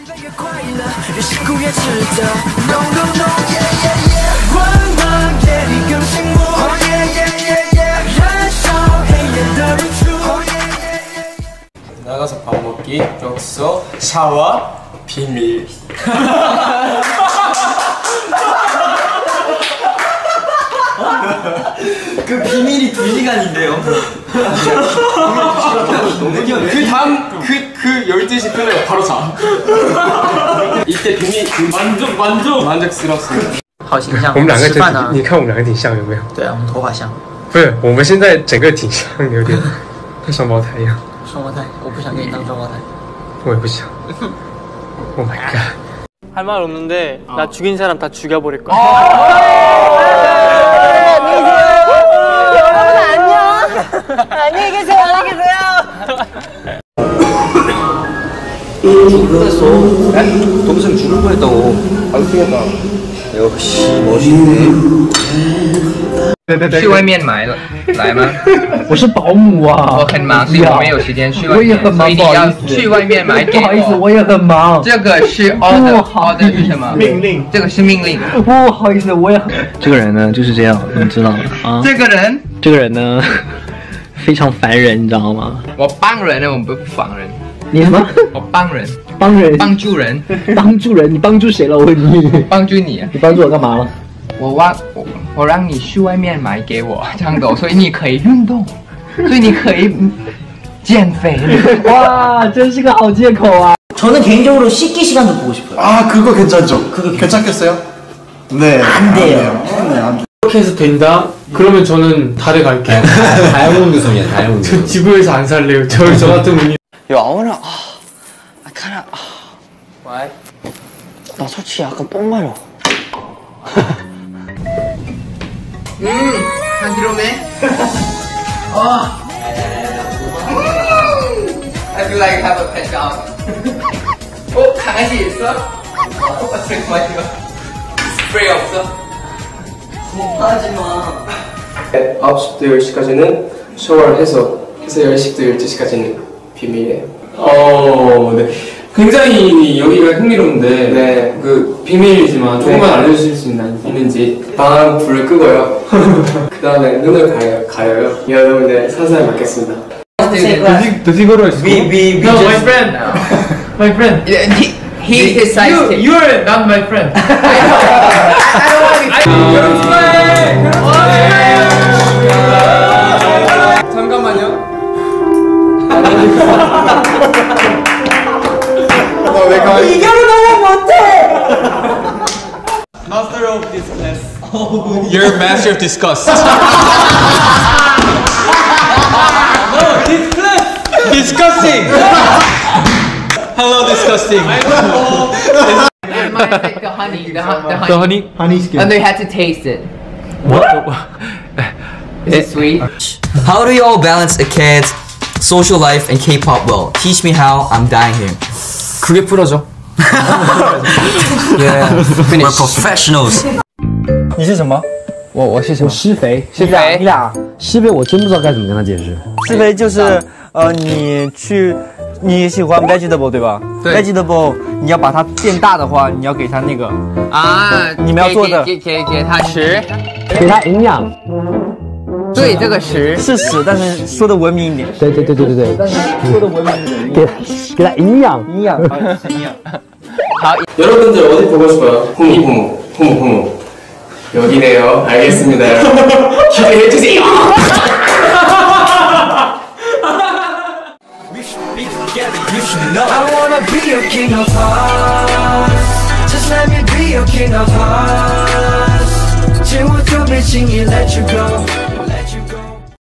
나가서 밥 먹기, 독서, 샤워, 비밀. 그 비밀이 2시간인데요. 그 다음 그 12시 끝나고 바로 자. 이때 비밀 만족스럽습니다. 好形象。 我们两个吃饭呢？ 你看我们两个挺像，有没有？ 对啊，我们头发像。 不是，我们现在整个挺像，有点跟双胞胎一样。 双胞胎，我不想跟你当双胞胎。 我也不想。Oh my god。 할 말 없는데 나 죽인 사람 다 죽여버릴 거야. 여러분 안녕. 안녕히 계세요. 안녕히 계세요. 동생 죽을 뻔했다고. 안 죽였다. 역시 멋있네. 去外面买了，来吗？ 我是保姆啊， 我很忙，所以我没有时间去外面。 我也很忙， 所以你要去外面买给我。 不好意思，我也很忙。 这个是 order 是什么？ 命令。 这个是命令。 不好意思，我也很。这个人呢就是这样，你知道吗？啊。 这个人呢非常烦人，你知道吗？ 我帮人呢，我不防人。 你什么？ 我帮人。帮助人。 帮助人？你帮助谁了？我问你。 帮助你。 你帮助我干嘛了？ 我让你去外面买给我，这样子，所以你可以运动，所以你可以减肥。 哇，真是个好借口啊！ 저는 개인적으로 씻기 시간도 보고 싶어요. 아, 그거 괜찮죠? 그거 괜찮겠어요? 네. 안 돼요. 네, 안 돼요. 이렇게 해서 된다? 그러면 저는 달에 갈게요. 다이아몬드성이야, 다이아몬드. 저 지구에서 안 살래요. 저 같은 분이. 야, 아무나, 카나, 왜? 나 솔직히 약간 똥 마려. 간지럽네. I feel like I have a pet dog. 강아지 있어? 잠깐만 이거 스프레이 없어? 하지마. 9시부터 10시까지는 샤워를 해서 10시부터 12시까지는 비밀이에요. 네. 굉장히 여기가 흥미로운데 네. 그 비밀이지만 조금만 알려주실 수 있는지 방 불을 끄고요. 그 다음에 눈을 가려요. 여러분들 사사에 맡겠습니다. Does he go to school? No, my friend. My friend. He decides. You are not my friend. I don't want to. 여러분 좋아해. 잠깐만요. 이겨를 너무 못해. Master of disgust. You're a master of disgust. No, disgust. Disgusting. Hello, disgusting. The honey. The honey? Honey skin. And they had to taste it. What? Is it sweet? How do you all balance a kid's social life and K-pop well? Teach me how. I'm dying here. 그게 풀어줘. Yeah, we're professionals. 你是什么？ 我是什么？ 施肥。 施肥。 你俩施肥，我真不知道该怎么跟他解释。 施肥就是你喜欢 vegetable 对吧？ 对 vegetable 你要把它变大的话，你要给它那个你们要做的给它食， 给他营养。 对，这个食是屎，但是说的文明一点。 对。 但是说的文明一点。 给他营养。 营养。 好， 여러분들 어디 보고 싶어요? 호모. 여기네요. 알겠습니다. 기대해 주세요. I wanna be your king of hearts. Just let me be your king of hearts. 借我就别轻易 let you go.